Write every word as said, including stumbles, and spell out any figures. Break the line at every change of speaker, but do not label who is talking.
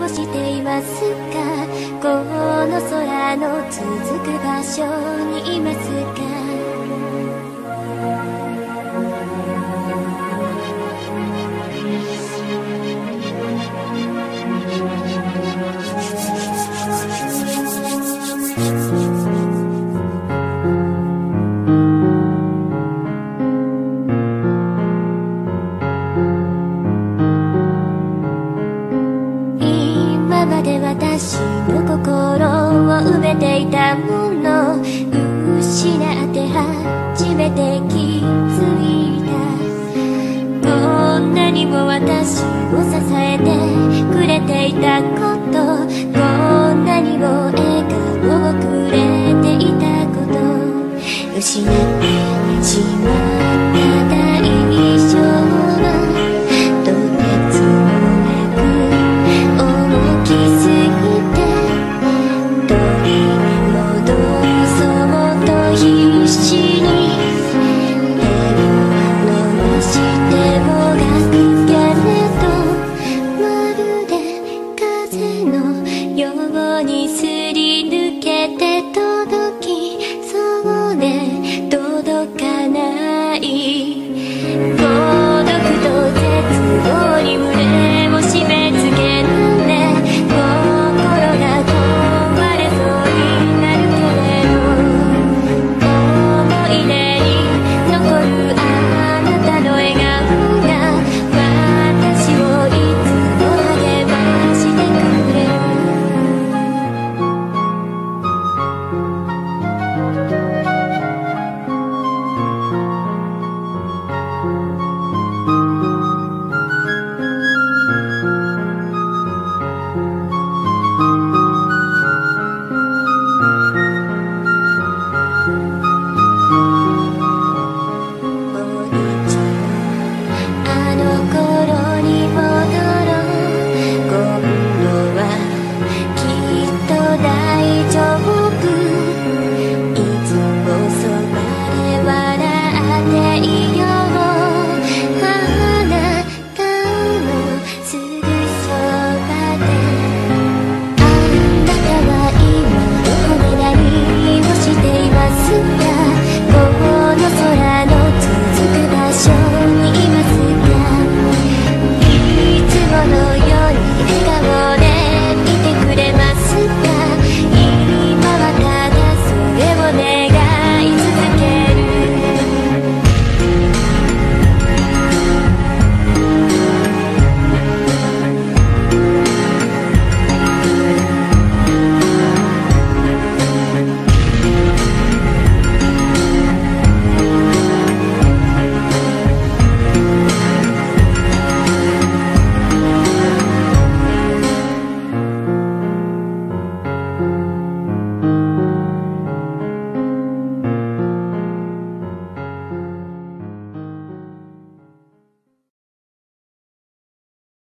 していますか？この空の続く場所にいますか？今まで私の心を埋めていたもの、失って初めて気づいた。こんなにも私を支えてくれていたこと、こんなにも笑顔をくれていたこと、失ってしまった